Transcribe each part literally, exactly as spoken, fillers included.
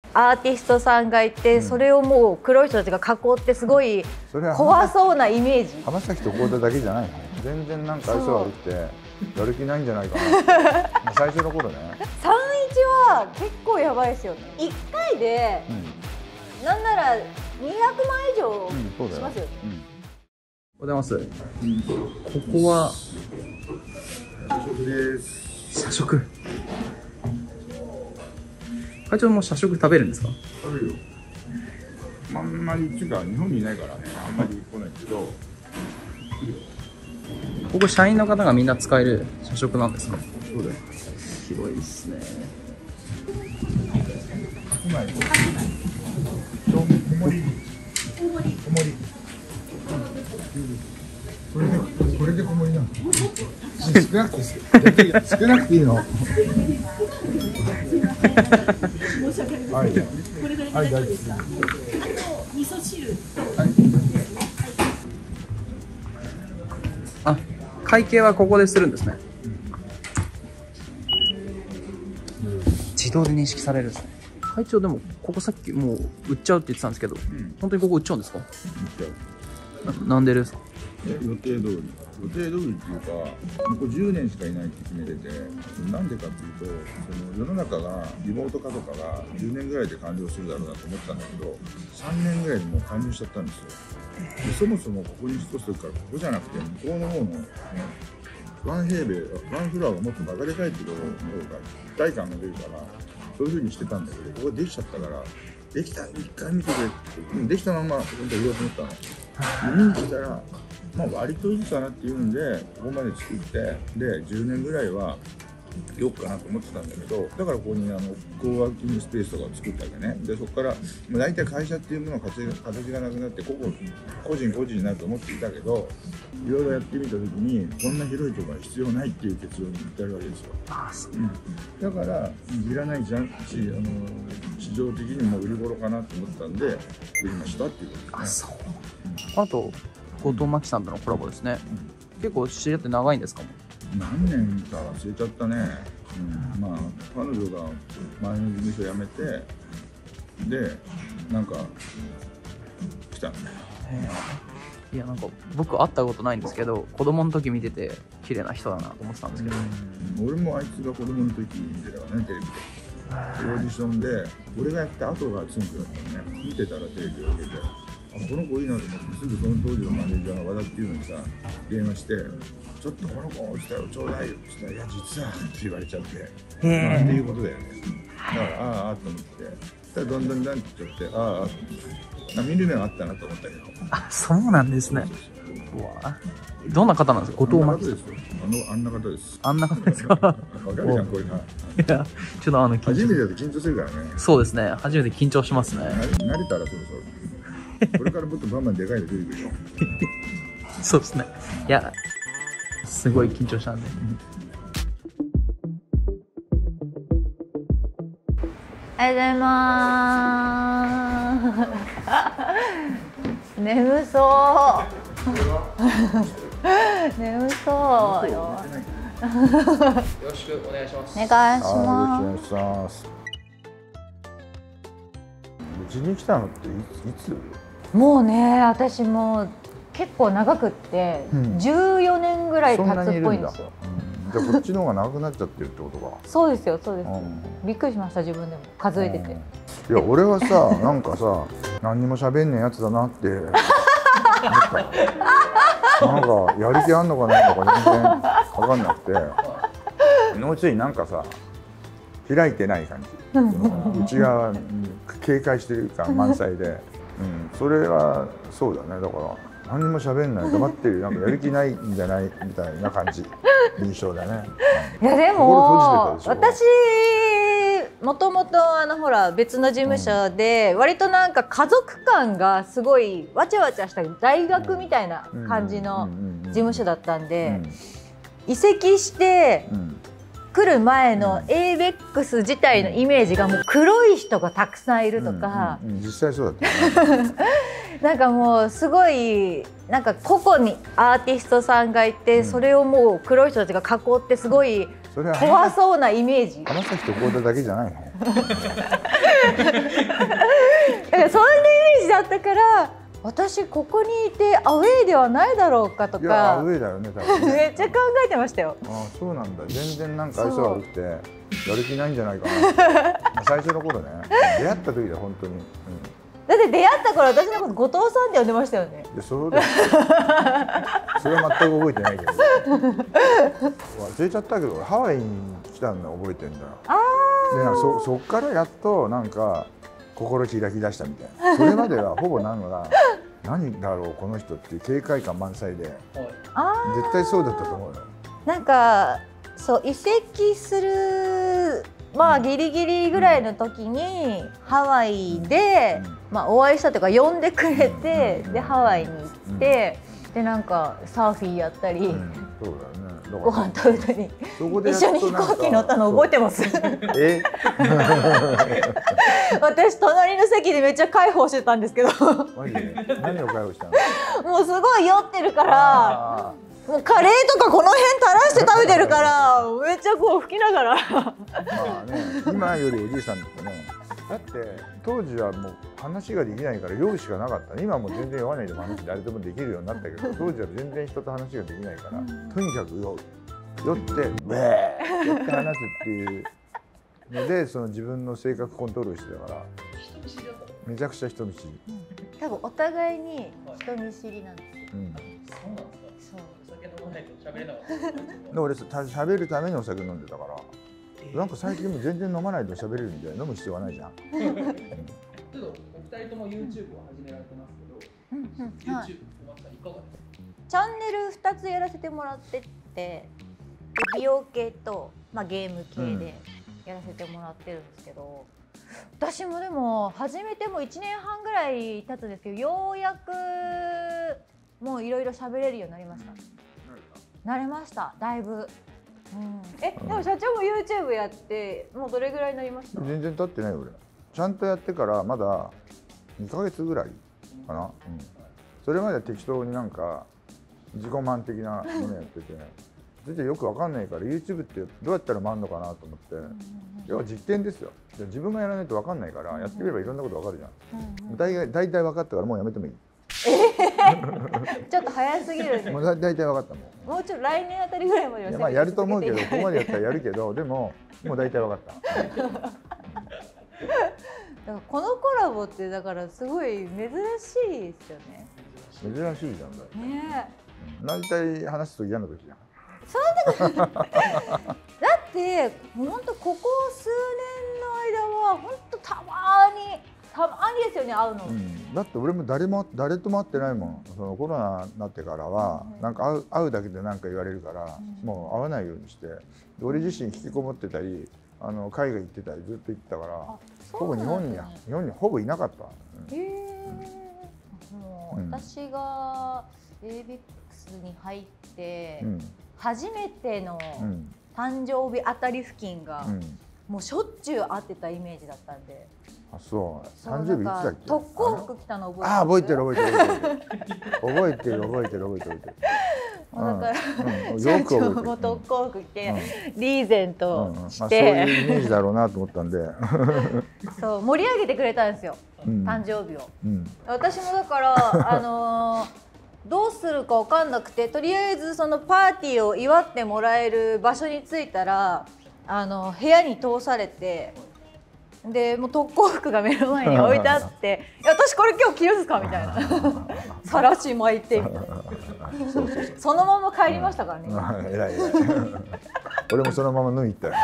アーティストさんがいて、うん、それをもう黒い人たちが囲ってすごい怖そうなイメージ。 浜崎と幸田だけじゃないの。全然なんか相性悪くてやる気ないんじゃないかな。最初の頃ね。 さんいちは結構やばいですよね。いっかいで、うん、なんならにひゃくまん以上しますよね。 おはようございます。うん、ここは社食です。 社食。会長も社食食べるんですか？ 食べるよ。あんまりっていうか日本にいないからね、あんまり来ないけど。 ここ社員の方がみんな使える社食なんですか？ そうだよ。 広いですね。 うまい。小盛り。小盛り。小盛り。これでこれで小盛りなの。少なくて少なくていいの。はい。はい、大丈夫。 味噌汁。 あ、会計はここでするんですね。自動で認識されるんですね。会長でもここさっきもう売っちゃうって言ってたんですけど、うん、本当にここ売っちゃうんですか？売っちゃう。な、なんでですか？ 予定通り。予定通りっていうか、ここじゅうねんしかいないって決めてて、なんでかっていうと、その世の中がリモート化とかがじゅうねんぐらいで完了するだろうなと思ったんだけど、さんねんぐらいでもう完了しちゃったんですよ。でそもそもここに引っ越す時からここじゃなくて向こうの方の、ね、ワン平米ワンフロアがもっとバカでかいっていうところの方が一体感が出るから、そういう風にしてたんだけど、ここできちゃったからできた一回見てくれって、できたまんま本当に言おうと思ったの。見に来たらまあ割といいかなっていうんでここまで作って、でじゅうねんぐらいはよっかなと思ってたんだけど、だからここにあのコーワーキングスペースとかを作ったわけね。でそこから大体会社っていうものの形がなくなって、ここ個人個人になると思っていたけど、いろいろやってみた時にこんな広いところは必要ないっていう結論に至るわけですよ。ああそう、うん、だからいらないじゃんし、あの市場的にも売り頃かなと思ったんで売りましたっていうことですね。あ、そう、 うん、あと後藤真希さんとのコラボですね、うん、結構知り合って長いんですかも？ 何年か忘れちゃったね、うん、まあ彼女が前の事務所辞めてでなんか来たんだよ。 いやなんか僕会ったことないんですけど、子供の時見てて綺麗な人だなと思ってたんですけど、 うん、俺もあいつが子供の時見てたからね、テレビでオーディションで俺がやった後がツンクだったのね。見てたらテレビを受けて、あこの子いいなと思って、すぐその当時のマネージャーの和田っていうのにさ電話してちょっとこの子落ちたよちょうだいよって言ったら、いや実はって言われちゃって、なんていうことだよね。だからあああと思って、そしたらどんどんどんって言っちゃって、ああああ見る目はあったなと思ったけど。 あ、そうなんですね。うわ、どんな方なんですか？後藤真希さん。 あんな方です。 あんな方ですか？わかるじゃんこれが。いやちょっとあの初めてだと緊張するからね。 そうですね、初めて緊張しますね。 慣れたらそろそろこれからもっとバンバンでかいの出てくるよ。 そうですね。いやすごい緊張したんで。 おはようございます。眠そう。眠そうよ。よろしくお願いします。 お願いします。 よろしくお願いします。うちに来たのっていつ？ もうね、私も結構長くってじゅうよねんぐらい経つっぽいんですよ。 じゃあこっちの方が長くなっちゃってるってことか。 そうですよ、そうです。びっくりしました、自分でも数えてて。 いや俺はさ、なんかさ何にも喋んねえやつだなって思った。なんかやる気あんのかないのか全然分かんなくて、もうちょいなんかさ開いてない感じ、内側警戒してる感満載で、うん、それはそうだね。だから何にも喋んない黙ってる、なんかやる気ないんじゃないみたいな感じ印象だね。 いやでも私もともとあのほら別の事務所で割となんか家族感がすごいわちゃわちゃした大学みたいな感じの事務所だったんで、移籍して来る前の エイベックス 自体のイメージがもう黒い人がたくさんいるとか、 実際そうだったね。 なんかもうすごいなんか個々にアーティストさんがいて、それをもう黒い人たちが囲ってすごい怖そうなイメージ。 浜崎と幸田だけじゃないの。 ったから私ここにいてアウェイではないだろうかといやアかウェイだよね多分ね。 めっちゃ考えてましたよ。 ああそうなんだ。全然なんか愛想悪くてやる気ないんじゃないかなって最初の頃ね出会った時だ本当に、うん、 だって出会った頃私のこと後藤さんって呼んでましたよね。 いやそうですそれは全く覚えてないけど忘れちゃったけどハワイに来たの覚えてんだよ。でなんか そ, そっからやっとなんか心開き出したみたいな。それまではほぼなんか何だろうこの人っていう警戒感満載であ絶対そうだったと思うよ。 なんかそう移籍するまあギリギリぐらいの時にハワイで、まあ、お会いしたというか呼んでくれて、でハワイに行ってでなんかサーフィンやったり、 うん、そうだよね。 ご飯食べたり一緒に飛行機乗ったの覚えてますえ私隣の席でめっちゃ介抱してたんですけどマジで何を介抱したの？ もうすごい酔ってるからもうカレーとかこの辺垂らして食べてるからめっちゃこう吹きながらまあね今よりおじいさんってねだって当時はもう話ができないから酔うしかなかった。今はもう全然酔わないでも話誰でもできるようになったけど当時は全然人と話ができないから、とにかく酔う酔ってブーってやって話すっていうのでその自分の性格コントロールしてたからめちゃくちゃ人見知り、 うん、多分お互いに人見知りなんですよ、 うん、 そうなんですか。 そうお酒飲まないと喋れなかった。 で俺さ喋るためにお酒飲んでたからなんか最近も全然飲まないと喋れるんで飲む必要はないじゃん。 ちょっとお二人とも YouTube を始められてますけど、 うんうん、はい、 YouTube 終わったらいかがですか？ チャンネルふたつやらせてもらってて美容系と、まあ、ゲーム系でやらせてもらってるんですけど、うん、私もでも始めてもいちねんはんぐらい経つんですけどようやくもういろいろ喋れるようになりました。なれましただいぶ。うん、えでも社長も YouTube やってもうどれぐらいになりました？ 全然経ってない俺ちゃんとやってからまだにかげつぐらいかな、うん、それまでは適当になんか自己満的なものやってて全然よくわかんないから YouTube ってどうやったら回るのかなと思って、うんうんうん、要は実験ですよ。自分がやらないとわかんないからやってみればいろんなことわかるじゃん、うんうん、大体大体分かったからもうやめてもいいちょっと早すぎるね。 もう大体分かったもん。 もうちょっと来年あたりぐらいまでは。 いやまあやると思うけどここまでやったらやるけどでももう大体分かった。だからこのコラボってだからすごい珍しいですよね。 珍しいじゃんだ。 ねえ。大体話すと嫌な時じゃん。 そうだだって本当ここ数年の間は本当たまに。たまにですよね会うの、うん、 だって俺も誰も誰とも会ってないもん。そのコロナになってからは、うん、なんか会う、会うだけで何か言われるから、うん、もう会わないようにして俺自身引きこもってたりあの海外行ってたりずっと行ってたから、ね、ほぼ日本に日本にほぼいなかった。 へえ。もう私が エービックス に入って、うん、初めての誕生日あたり付近が、うん、もうしょっちゅう会ってたイメージだったんで。 あ、そう。誕生日いつだっけ？ 特攻服着たの覚えてる？ あ、覚えてる覚えてる覚えてる覚えてる覚えてる覚えてる。 だから社長も特攻服着てリーゼントして、 そういうイメージだろうなと思ったんで、 そう盛り上げてくれたんですよ。誕生日を。私もだからあのどうするか分かんなくてとりあえずそのパーティーを祝ってもらえる場所に着いたらあの部屋に通されて。でもう特攻服が目の前に置いてあって「私これ今日着るんですか?」みたいな「さらし巻いて」みたいなそのまま帰りましたからね。 えらい偉い俺もそのまま脱いだよ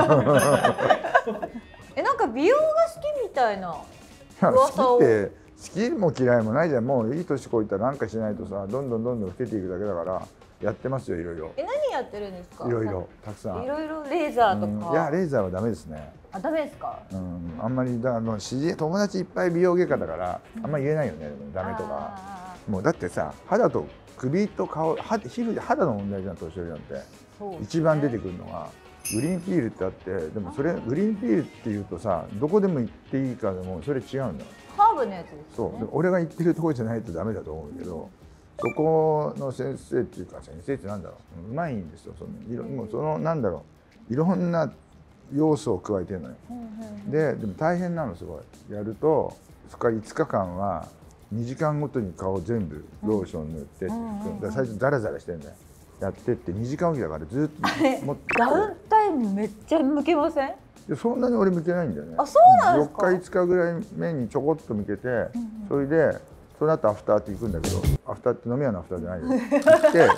えなんか美容が好きみたいな噂を。好きって好きも嫌いもないじゃん。もういい年こいたらなんかしないとさどんどんどんどん老けていくだけだからやってますよいろいろ。 え何やってるんですか？ いろいろたくさん。 いろいろレーザーとか。 うん、いやレーザーはダメですね。 あダメですか？ うん、あんまりだあの知り友達いっぱい美容外科だからあんまり言えないよね、うん、ダメとか。もうだってさ肌と首と顔肌皮膚で肌の問題じゃん年寄りなんて、ね、一番出てくるのがグリーンピールってあってでもそれグリーンピールっていうとさどこでも行っていいかでもそれ違うんだよ。 ハーブのやつですね。 そうで俺が言ってるところじゃないとダメだと思うけど。そこの先生っていうか先生ってなんだろううまいんですよ。そのいろもうそのなんだろういろんな要素を加えてるのよ。ででも大変なのすごいやるとそこからいつかかんはにじかんごとに顔全部ローション塗ってって、最初ザラザラしてんだよ。やってってにじかんおきだからずっと持ってダウンタイムめっちゃ向けません？ そんなに俺向けないんだよね。 あ、そうなんですか。 よっかいつかぐらい目にちょこっと向けて、それでその後アフターって行くんだけど、アフターって飲み屋のアフターじゃないよ。行って取って取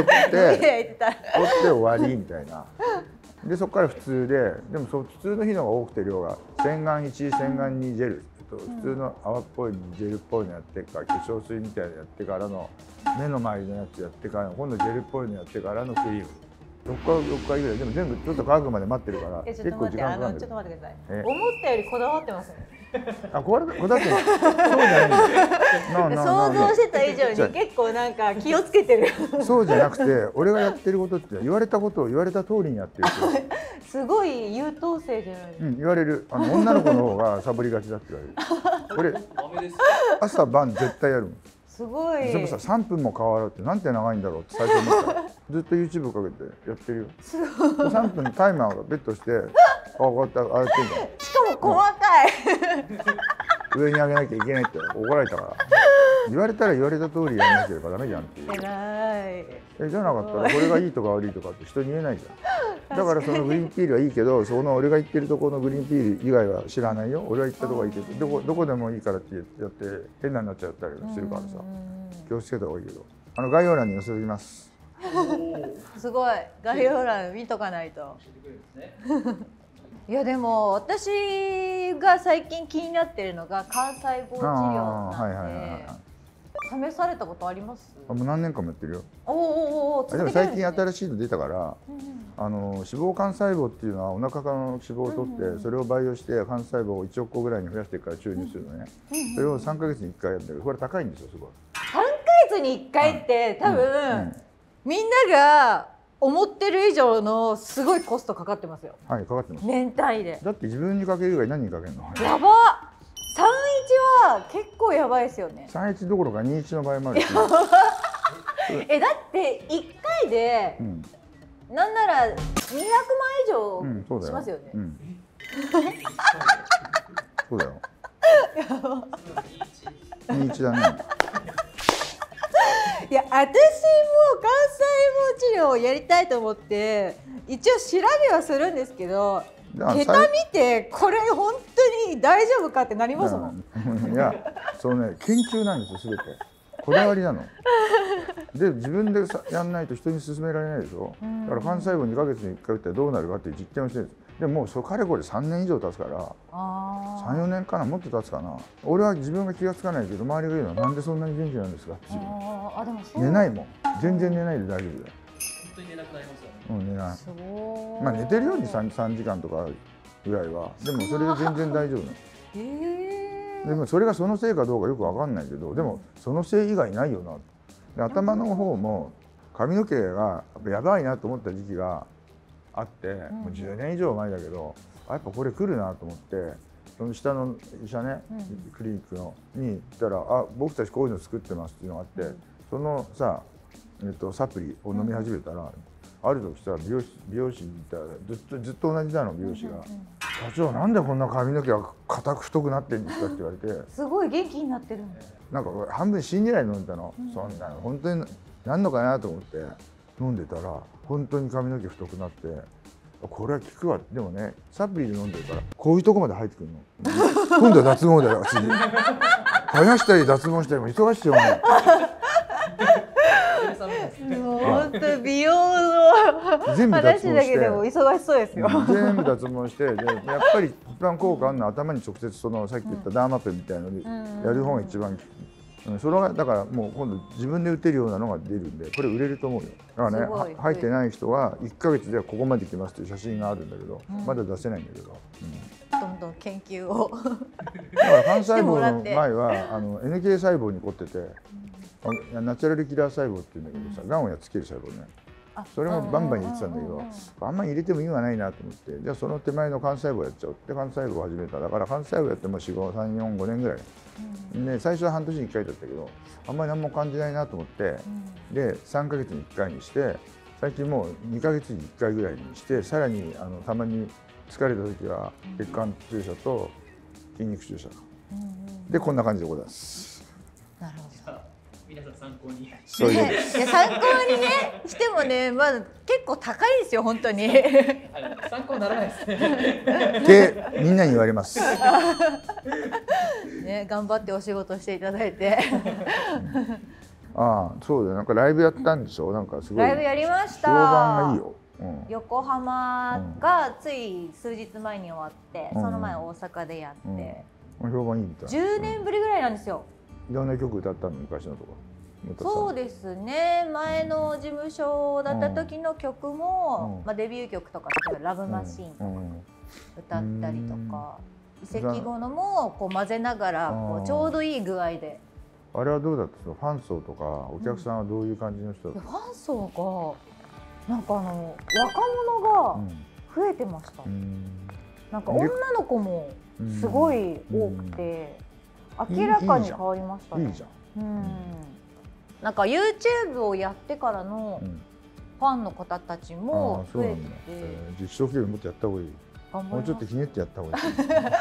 って終わりみたいな。でそこから普通で、でもそう普通の日のが多くて量が洗顔いち、洗顔にジェル、普通の泡っぽいジェルっぽいのやってから、化粧水みたいなのやってからの目の周りのやつやってからの今度ジェルっぽいのやってからのクリーム。ろっかいろっかいぐらいでも全部ちょっと乾くまで待ってるから結構時間かかる。 ちょっと待ってください。思ったよりこだわってますね。 あ、これこだわってる。そうじゃないんだよ。 想像してた以上に結構なんか気をつけてる。 そうじゃなくて、俺がやってることって言われたことを言われた通りにやってる。 すごい優等生じゃないですか。 うん、言われる。あの女の子の方がサボりがちだって言われる。俺朝晩絶対やるもん。 すごい。 でもさ、さんぷんも顔洗うってなんて長いんだろうって最初思った。ずっと ユーチューブ かけてやってるよ。さんぷんタイマーがベットして顔こうやって洗ってんだよ。 しかも細かい。 上に上げなきゃいけないって怒られたから。言われたら言われた通りやらなければダメじゃんっていう。 偉い。 え、じゃなかったらこれがいいとか悪いとかって人に言えないじゃん。だからそのグリーンピールはいいけど、その俺が言ってるところのグリーンピール以外は知らないよ。俺が言ったところはいいけど、どこどこでもいいからってやって変なになっちゃったりするからさ、気をつけた方がいいけど、あの概要欄に載せておきます。 すごい、概要欄見とかないと。いやでも私が最近気になってるのが幹細胞治療なんで、試されたことあります？ あ、もう何年間もやってるよ。 おおおお。 でも最近新しいの出たから、あの脂肪幹細胞っていうのはお腹からの脂肪を取ってそれを培養して幹細胞をいちおくこぐらいに増やしてから注入するのね。それをさんかげつにいっかいやるんだけど、これ高いんですよすごい。 さんかげつにいっかいって多分みんなが思ってる以上のすごいコストかかってますよ。 はい、かかってます。 年単位で。 だって自分にかける以外何にかけるの？ やば。さんいちは結構やばいですよね。 さんいちどころかにいちの場合もあるし。 え、だっていっかいで、うん、なんならにひゃくまん以上しますよね。うん、 そうだよ。にいちだね。 いや、私も幹細胞治療をやりたいと思って一応調べはするんですけど、桁見てこれ本当に大丈夫かってなりますもん。 いや、そうね、研究なんですよ、すべて。こだわりなの。で、自分でさやんないと人に勧められないでしょ。だから幹細胞にかげつにいっかい打ったらどうなるかっていう実験をしてるんです。でももうそれかれこれさんねん以上経つから、さん、よねんかな、もっと経つかな。俺は自分が気がつかないけど、周りが言うのはなんでそんなに元気なんですかっていう。寝ないもん。全然寝ないで大丈夫だよ。本当に寝なくなりますよね。うん、寝ない。まあ寝てるように 3, 3時間とかぐらいは。でもそれで全然大丈夫なの。えー、でもそれがそのせいかどうかよくわかんないけど、でもそのせい以外ないよな。で、頭の方も髪の毛がやばいなと思った時期があって、もうじゅうねん以上前だけど、あ、やっぱこれ来るなと思って、その下の医者ね、うん、クリニックのに行ったら「あ、僕たちこういうの作ってます」っていうのがあって、うん、そのさ、えっと、サプリを飲み始めたら、うん、ある時さ、美容師美容師に行ったらずっとずっと同じなの、美容師が「社長、なんでこんな髪の毛が硬く太くなってるんですか?」って言われて、 すごい元気になってるんです。 なんか半分信じないで飲んだの、うん、そんなの本当になんのかなと思って飲んでたら、本当に髪の毛太くなって。これは効くわ。でもね、サプリで飲んでるからこういうとこまで入ってくるの。今度は脱毛だよ、次。生やしたり脱毛したりも忙しいよね。 もう本当美容の全部脱毛して話だけでも忙しそうですよ。 全部脱毛して、でやっぱり一番効果あるのは頭に直接そのさっき言ったダーマペンみたいなのでやる方が一番効く。それがだからもう今度自分で打てるようなのが出るんで、これ売れると思うよ。だからね、入ってない人はいっかげつではここまで来ますという写真があるんだけど、うん、まだ出せないんだけど、 うん、どんどん研究をだから幹細胞の前はあの エヌケー 細胞に凝ってて、うん、ナチュラルキラー細胞っていうんだけどさ、がんをやっつける細胞ね。それもバンバン入れてたんだけど、あんまり入れても意味がないなと思って、じゃあその手前の幹細胞やっちゃおうって幹細胞を始めた。だから幹細胞やってもよん、ご、さん、よん、ごねんぐらい、うん、で最初は半年にいっかいだったけど、あんまり何も感じないなと思って、うん、でさんかげつにいっかいにして、最近もうにかげつにいっかいぐらいにして、さらにあのたまに疲れた時は血管注射と筋肉注射、うん、でこんな感じでございます。 なるほど。 皆さん参考に。 そういう。 いや参考にねしてもね、まあ結構高いですよ本当に。 参考にならないですね。 ってみんなに言われます。 ね、頑張ってお仕事していただいて。 ああ、そうだよ。なんかライブやったんでしょ。なんかすごい。 ライブやりました。 評判がいいよ。うん、 横浜がつい数日前に終わって、 うん、 その前大阪でやって、 うん、評判いいみたい。 じゅうねんぶりぐらいなんですよ。 いろんな曲歌ったの昔のとか。 そうですね。前の事務所だった時の曲も、うん、まあデビュー曲とか例えばラブマシーンとか歌ったりとか、移籍後のもこう混ぜながらこうちょうどいい具合で。 あれはどうだったの？ファン層とかお客さんはどういう感じの人だった？ ファン層がなんかあの若者が増えてました。うん、なんか女の子もすごい多くて、明らかに変わりましたね。いいじゃん。うん。なんか YouTube をやってからのファンの方たちも増えてて、 実証ゲームもっとやった方がいい。もうちょっとひねってやった方がいい。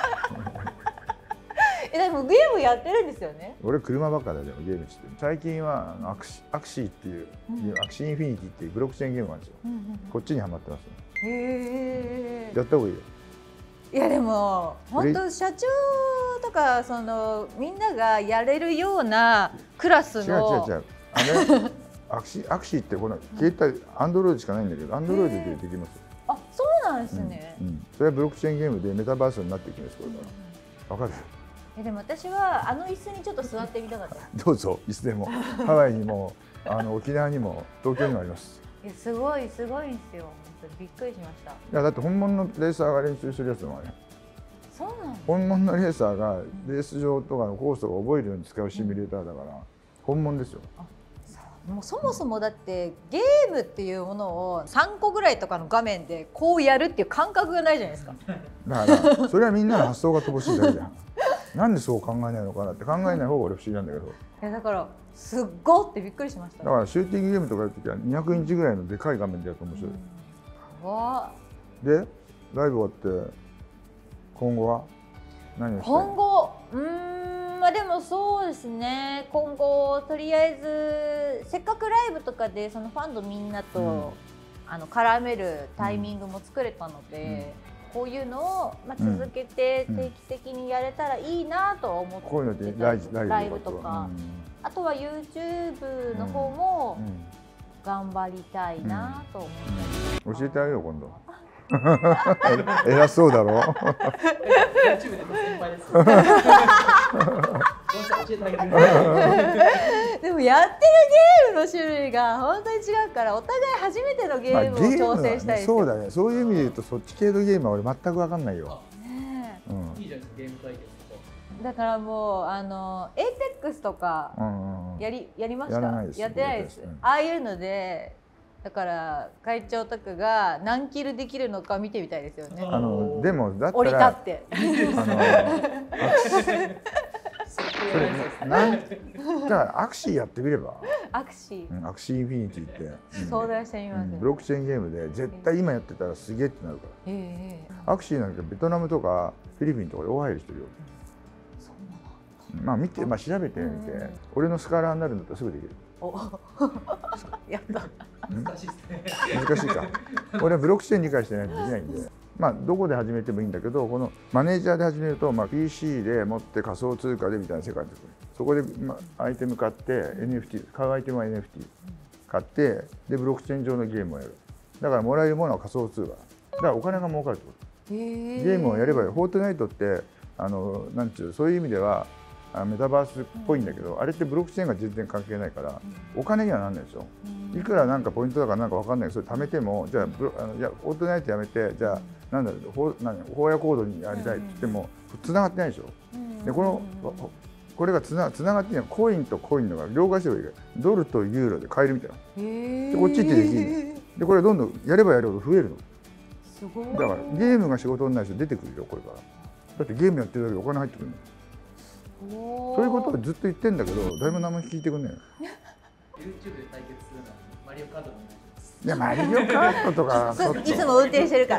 え、でもゲームやってるんですよね。 俺車ばっかだよゲームしてる。最近はアクシアクシーっていう、うん、アクシーインフィニティっていうブロックチェーンゲームがあるんですよ。うんうん、こっちにハマってますね。へえ。やった方がいいよ。いやでも本当社長とかそのみんながやれるようなクラスの。 違う違う違う。あれアクシーアクシーってこの携帯アンドロイドしかないんだけどアンドロイドでできますよ。 あ、そうなんですね。 うんうん、それはブロックチェーンゲームでメタバースになっていきますこれから。わかる？ え、でも私はあの椅子にちょっと座ってみたかった。 どうぞ椅子でもハワイにもあの沖縄にも東京にもあります。 いやすごいすごいんですよ。びっくりしました。いやだって本物のレーサーが練習するやつもある。 そうなんです。 本物のレーサーがレース場とかのコースとか覚えるように使うシミュレーターだから、うん、本物ですよ。あ、 もうそもそもだってゲームっていうものをさんこぐらいとかの画面でこうやるっていう感覚がないじゃないですか。 だからそれはみんなの発想が乏しいだけじゃん。なんでそう考えないのかなって考えない方が俺不思議なんだけど。いやだからすっごってびっくりしました。 だからシューティングゲームとかやるときはにひゃくインチぐらいのでかい画面でやると面白い。うん、わでライブ終わって今後は何をしてる？ 今後うーんまあでもそうですね。今後とりあえずせっかくライブとかでそのファンのみんなと、うん、あの絡めるタイミングも作れたので。うん、こういうのをまあ続けて定期的にやれたらいいなと思って、 こういうのでライブライブとか、あとは YouTube の方も頑張りたいなと思ってます。 教えてあげよう今度。偉そうだろ。YouTube で先輩です。 でもやってるゲームの種類が本当に違うからお互い初めてのゲームを挑戦したいです。 そうだね。そういう意味で言うとそっち系のゲームは俺全く分かんないよ。 ねえ。うん、いいじゃないですかゲーム対決とか。 だからもうあのエイペックスとかやりやりました。やってないです。ああいうので。だから会長とかが何キルできるのか見てみたいですよね。 あのでもだったら降り立って。 なんじゃあアクシーやってみれば。 アクシー。アクシーインフィニティって。 相談してみます。 ブロックチェーンゲームで絶対今やってたらすげえってなるから。アクシーなんかベトナムとかフィリピンとかで大入りしてるよ。まあ見てまあ調べてみて、俺のスカラーになるんだったらすぐできる。 やった。 難しいですね。 難しいか。俺はブロックチェーン理解してないとできないんで、まあどこで始めてもいいんだけど、このマネージャーで始めると、まあ ピーシー で持って仮想通貨でみたいな世界です。そこでまあアイテム買って エヌエフティー 買うアイテムは エヌエフティー 買ってでブロックチェーン上のゲームをやる。だからもらえるものは仮想通貨。だからお金が儲かるってこと。ゲームをやればいい。フォートナイトってあのなんちゅうそういう意味では。メタバースっぽいんだけど、うん、あれってブロックチェーンが全然関係ないから、うん、お金にはなんないでしょ、うん、いくらなんかポイントだからなんか分かんないけどそれ貯めてもじゃあブロあのいやフォートナイトやめてじゃあなんだろう法やコードにやりたいって言ってもつながってないでしょ、うん、でこのこれがつなつながってないコインとコインのが両替してもいいからドルとユーロで買えるみたいなでこっちってできるでこれどんどんやればやるほど増えるのすごいだからゲームが仕事になる人出てくるよこれからだってゲームやってるだけでお金入ってくるのそういうことをずっと言ってんだけど誰も何も聞いてくんないよ。 YouTube で対決するのはマリオカートお願いします。 いやマリオカートとかいつも運転してるから。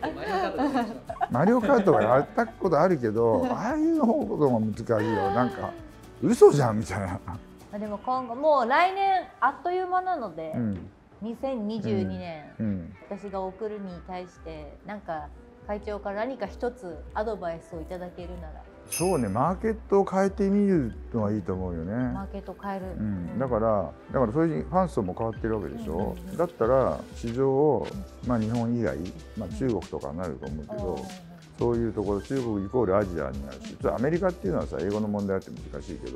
マリオカートはやったことあるけどああいう方が難しいよなんか嘘じゃんみたいな。 でも今後もう来年あっという間なので、 うん、 にせんにじゅうにねん、 うんうん、 私が送るに対してなんか会長から何か一つアドバイスをいただけるなら。 そうね、マーケットを変えてみるのはいいと思うよね。 マーケットを変える、 うん、だからだからそういうファン層も変わってるわけでしょ、うん、だったら市場を、まあ、日本以外、まあ、中国とかになると思うけど、うん、そういうところ中国イコールアジアになるし、ちょっとアメリカっていうのはさ英語の問題あって難しいけど、うん、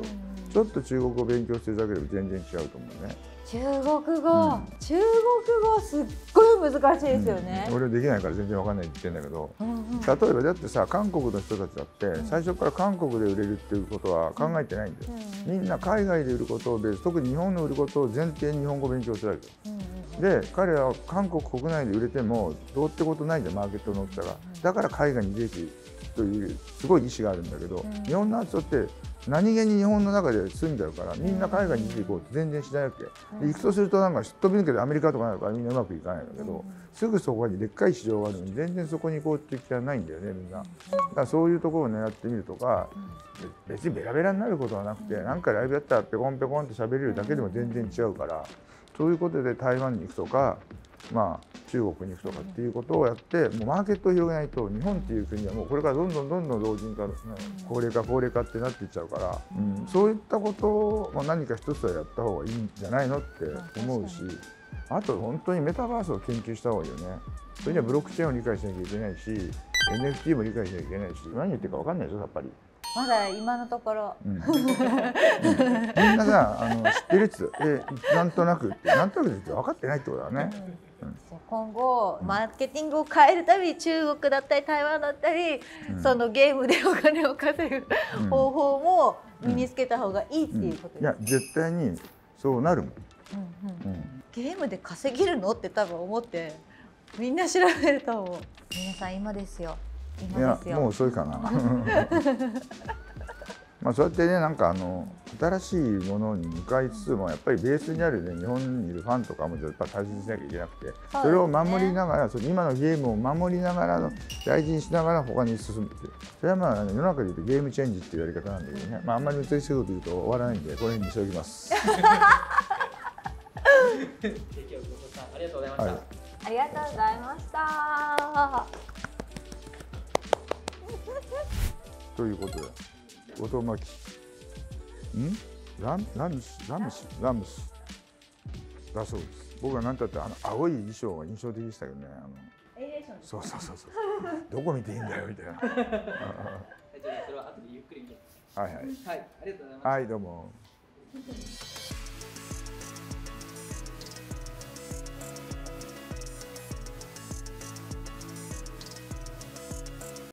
ちょっと中国語を勉強してるだけでも全然違うと思うね。 中国語、うん、中国語すっごい難しいですよね、 うん、俺できないから全然わかんないって言ってんだけど、うんうん、例えばだってさ韓国の人たちだって最初から韓国で売れるっていうことは考えてないんだよ、うんうん、みんな海外で売ることをベース、特に日本で売ることを前提に日本語を勉強するわけよ、うんうん、で彼らは韓国国内で売れてもどうってことないんだよマーケットの大きさが、だから海外にぜひというすごい意志があるんだけど、うん、日本の人って何気に日本の中で住んじゃうからみんな海外に行こうって全然しないわけ、うん、行くとするとなんかすっ飛び抜けてアメリカとかなるからみんなうまくいかないんだけど、うん、すぐそこにでっかい市場があるのに全然そこに行こうって気はないんだよねみんな。だからそういうところを狙ってみるとか、うん、別にベラベラになることはなくてなんかライブやったらペコンペコンって喋れるだけでも全然違うから、そういうことで台湾に行くとか、まあ中国に行くとかっていうことをやってもうマーケットを広げないと日本っていう国はもうこれからどんどんどんどん老人化、ね、高齢化高齢化ってなっていっちゃうから、うん、そういったことを、まあ、何か一つはやった方がいいんじゃないのって思うし、あと本当にメタバースを研究した方がいいよね。それにはブロックチェーンを理解しなきゃいけないし エヌエフティー も理解しなきゃいけないし、何言ってるか分かんないでしょやっぱり。 まだ今のところ、うんうん、みんなさあの知ってるっつえなんとなくってなんとなくって分かってないってことだね、 うんうん、今後マーケティングを変えるたびに中国だったり台湾だったり、うん、そのゲームでお金を稼ぐ方法も身につけた方がいいっていうことです、うんうん、 いや絶対にそうなるもん、 うんうんうん、ゲームで稼げるのって多分思ってみんな調べると思う。皆さん今ですよいやもう遅いかなまあそうやってねなんかあの新しいものに向かいつつもやっぱりベースにあるね日本にいるファンとかもやっぱ大切にしなきゃいけなくて、それを守りながらそれ今のゲームを守りながら大事にしながら他に進むって、それはまあ世の中でいうとゲームチェンジっていうやり方なんだけどね、まああんまり難しいこと言うと終わらないんでこの辺にしておきます。 ありがとうございました。はい、 ありがとうございました。 ということで、後藤真希、んランラムス、ラムス、ラムスだそうです。僕は何だってあの青い衣装が印象的でしたけどね。あのそうそうそうそう。どこ見ていいんだよみたいな。それは後でゆっくり見て。はいはい。はい、ありがとうございます。はい、どうも。